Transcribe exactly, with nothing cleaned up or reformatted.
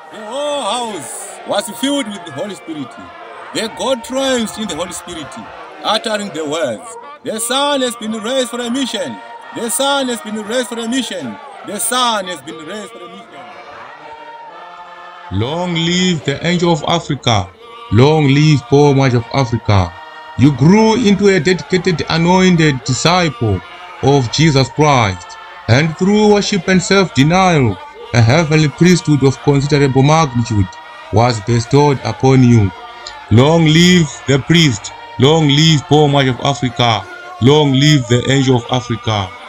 The whole house was filled with the Holy Spirit. The God triumphs in the Holy Spirit, uttering the words, "The Son has been raised for a mission. The Son has been raised for a mission. The Son has been raised for a mission." Long live the Angel of Africa. Long live Paul Mwazha of Africa. You grew into a dedicated, anointed disciple of Jesus Christ, and through worship and self-denial, a heavenly priesthood of considerable magnitude was bestowed upon you. Long live the priest. Long live Paul Mwazha of Africa. Long live the Angel of Africa.